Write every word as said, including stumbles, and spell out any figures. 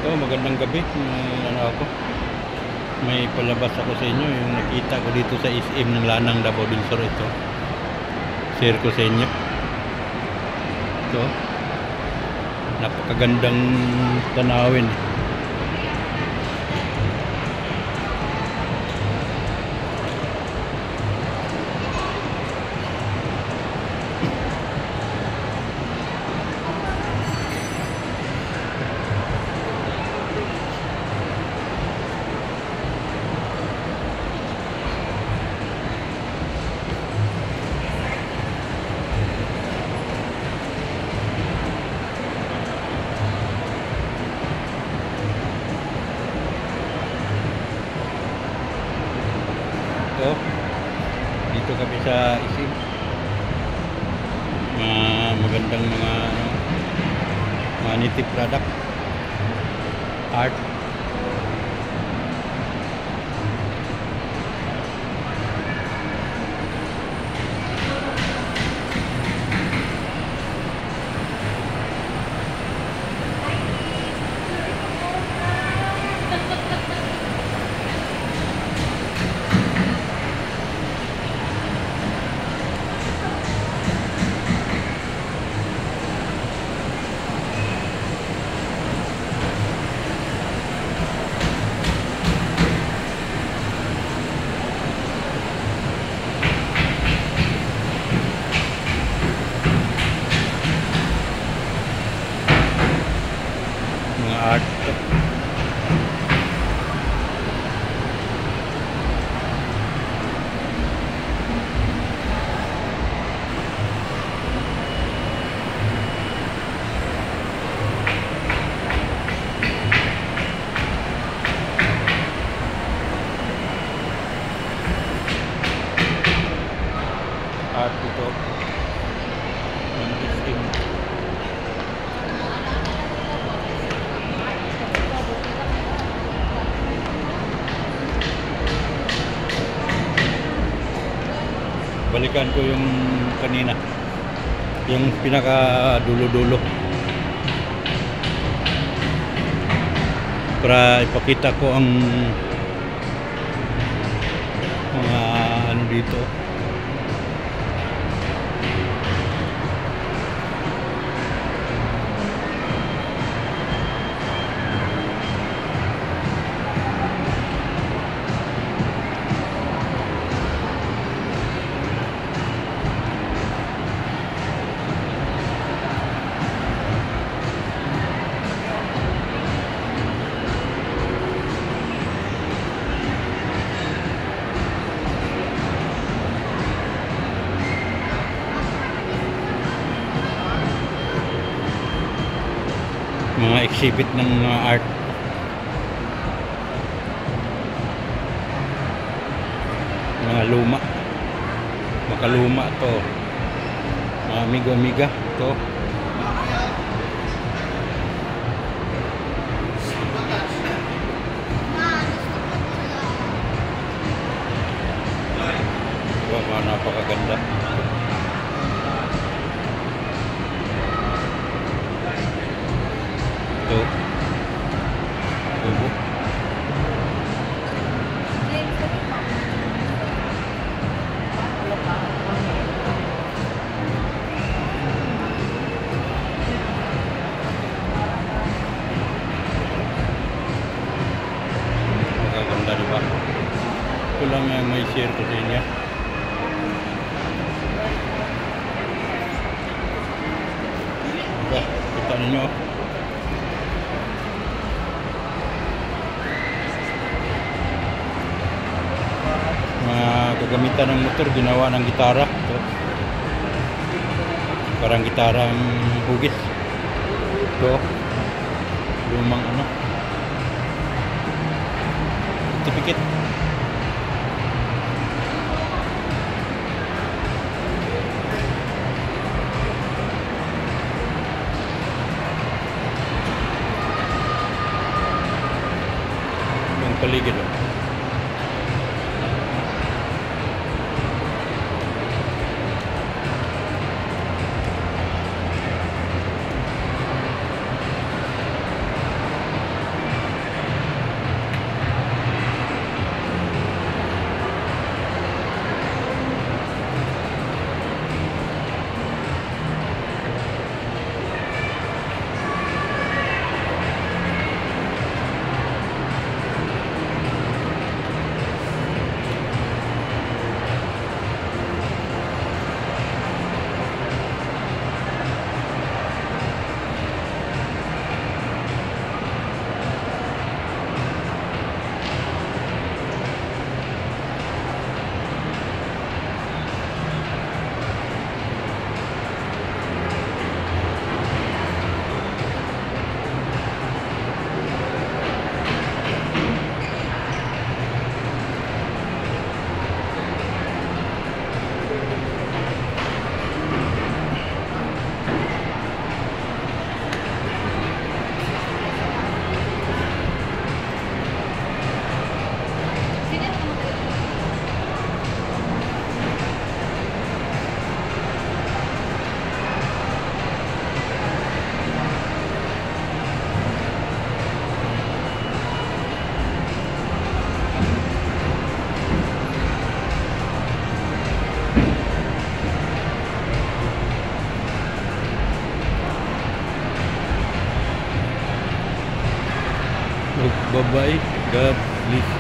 So, magandang gabi. May, ano ako, may palabas ako sa inyo. Yung nakita ko dito sa S M ng Lanang Davao del Sur ito. Share ko sa inyo. Ito. Napakagandang tanawin. Ito. Dito kami sa S M. Mga magandang mga ano, mga native product, art. Mga art. Art ito ng S M. Balikan ko yung kanina, yung pinaka dulo-dulo, para ipakita ko ang mga ano dito. Mga exhibit ng mga art. Mga luma, makaluma to, mga amiga-amiga to. Diba, mga napakaganda. Ito tubo. Magaganda, diba? Ito lang yung may share ko sa inyo. Diba? Kita ninyo. Mga kagamitan ng motor, ginawa ng gitara. Ito. Parang gitarang hugis. Ito. Lumang ano. Certificate. Yung paligid. Oh. bye bye. God bless.